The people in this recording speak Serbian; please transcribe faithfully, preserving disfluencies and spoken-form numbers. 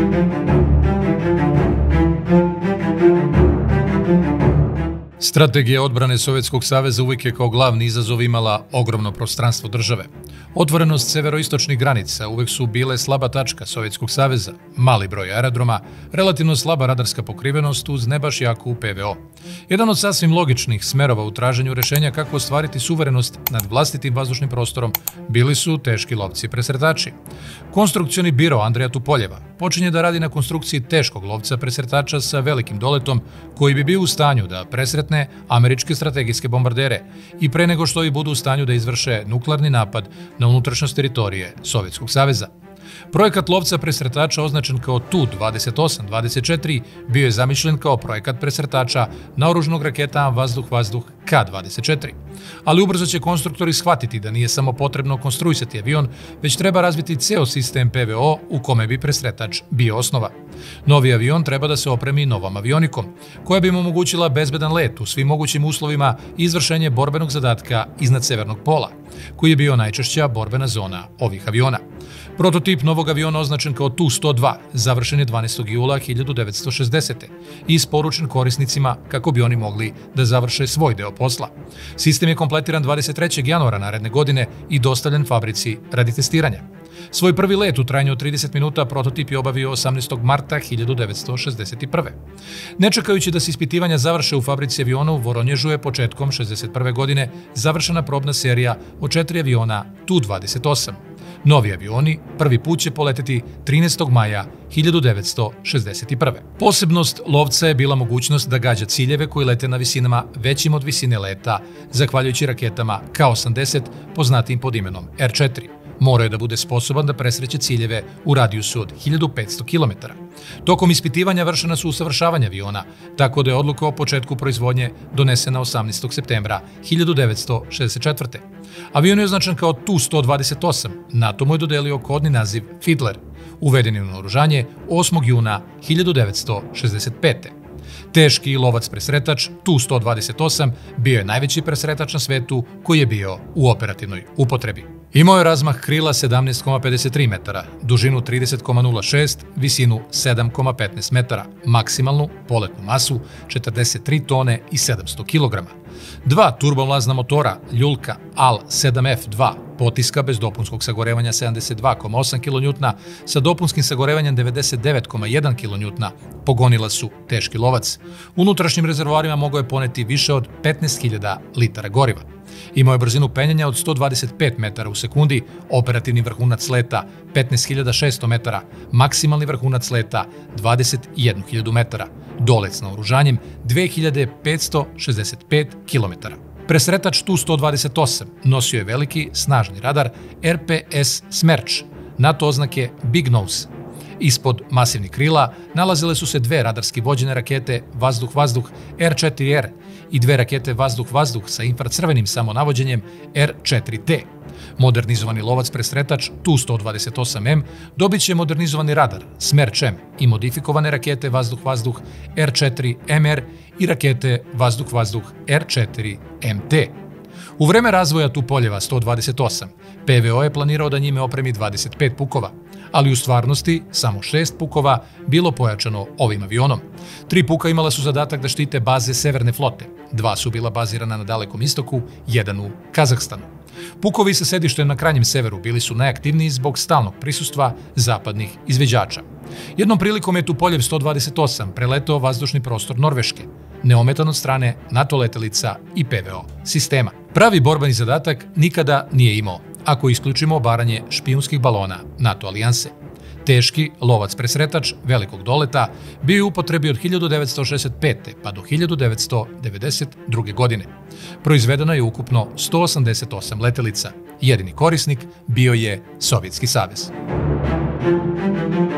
Strategija odbrane Sovjetskog saveza uvijek je kao glavni izazov imala ogromno prostranstvo države. Otvorenost severoistočnih granica uvijek su bile slaba tačka Sovjetskog saveza, mali broj aerodroma, relativno slaba radarska pokrivenost uz ne baš jaku P V O. Jedan od sasvim logičnih smerova u traženju rješenja kako ostvariti suverenost nad vlastitim vazdušnim prostorom bili su teški lovci presretači. Konstrukcioni biro Andreja Tupoljeva počinje da radi na konstrukciji teškog lovca presretača sa velikim doletom koji bi bio u stanju da presretne američke strategijske bombardere i pre nego što i budu u stanju da izvrše nuklearni napad na unutrašnjost teritorije Sovjetskog saveza. Projekat lovca presretača označen kao T U dvadeset osam dvadeset četiri bio je zamišljen kao projekat presretača naoružnog raketa vazduh-vazduh K dvadeset četiri. Ali ubrzo će konstruktori shvatiti da nije samo potrebno konstruisati avion, već treba razviti ceo sistem P V O u kome bi presretač bio osnova. Novi avion treba da se opremi novom avionikom, koja bi mu omogućila bezbedan let u svim mogućim uslovima i izvršenje borbenog zadatka iznad severnog pola, koji je bio najčešća borbena zona ovih aviona. Prototip novog aviona označen kao T U sto dva završen je dvanaestog jula hiljadu devetsto šezdesete. i isporučen korisnicima kako bi oni mogli da završe svoj deo posla. Sistem je kompletiran dvadeset trećeg januara naredne godine i dostavljen fabrici radi testiranja. Svoj prvi let u trajanju od trideset minuta prototip je obavio osamnaestog marta hiljadu devetsto šezdeset prve. Ne čekajući da se ispitivanja završe u fabrici aviona u Voronježu je početkom šezdeset prve. godine završena probna serija od četiri aviona T U dvadeset osam. Novi avioni prvi put će poleteti trinaestog maja hiljadu devetsto šezdeset prve. Posebnost lovca je bila mogućnost da gađa ciljeve koji lete na visinama većim od visine leta, zahvaljujući raketama K osamdeset, poznatim pod imenom R četiri. Morao je da bude sposoban da presreće ciljeve u radijusu od hiljadu petsto kilometara. Tokom ispitivanja vršena su usavršavanja aviona, tako da je odluka o početku proizvodnje donesena osamnaestog septembra hiljadu devetsto šezdeset četvrte. Avion je označen kao T U sto dvadeset osam, NATO mu je dodelio kodni naziv Fiddler, uveden je u naoružanje osmog juna hiljadu devetsto šezdeset pete. Teški lovac presretač T U sto dvadeset osam bio je najveći presretač na svetu koji je bio u operativnoj upotrebi. Imao je razmah krila sedamnaest zarez pedeset tri metara, dužinu trideset zarez nula šest, visinu sedam zarez petnaest metara, maksimalnu poletnu masu četrdeset tri tone i sedamsto kilograma. Dva turbomlazna motora Ljulka A L sedam F dva potiska bez dopunskog sagorevanja sedamdeset dva zarez osam kilonjutona sa dopunskim sagorevanjem devedeset devet zarez jedan kilonjutona pogonila su teški lovac. Unutrašnjim rezervoarima mogao je poneti više od petnaest hiljada litara goriva. Imao je brzinu penjanja od sto dvadeset pet metara u sekundi, operativni vrhunac leta petnaest hiljada šesto metara, maksimalni vrhunac leta dvadeset jednu hiljadu metara, dolet s naoružanjem dve hiljade petsto šezdeset pet kilometara. Presretač T U sto dvadeset osam nosio je veliki, snažni radar R P S Smerch, NATO oznake Big Nose. Ispod masivnih krila nalazile su se dve radarski vođene rakete vazduh-vazduh R četiri R i dve rakete vazduh-vazduh sa infracrvenim samonavođenjem R četiri T. Modernizovani lovac presretač T U sto dvadeset osam M dobit će modernizovani radar Smerch M i modifikovane rakete vazduh-vazduh R četiri M R i rakete vazduh-vazduh R četiri M T. U vreme razvoja Tupoljeva sto dvadeset osam, P V O je planirao da njime opremi dvadeset pet pukova, ali u stvarnosti samo šest pukova bilo pojačano ovim avionom. Tri puka imala su zadatak da štite baze Severne flote, dva su bila bazirana na Dalekom istoku, jedan u Kazahstanu. Pukovi sa sedištem na krajnjem severu bili su najaktivniji zbog stalnog prisustva zapadnih izviđača. Jednom prilikom je Tupoljev sto dvadeset osam preletao vazdušni prostor Norveške, neometan od strane NATO letelica i P V O sistema. Pravi borbeni zadatak nikada nije imao, ako isključimo obaranje špijunskih balona NATO alijanse. Teški lovac presretač velikog doleta bio je u upotrebi od hiljadu devetsto šezdeset pete. pa do hiljadu devetsto devedeset druge. godine. Proizvedeno je ukupno sto osamdeset osam letelica. Jedini korisnik bio je Sovjetski savez.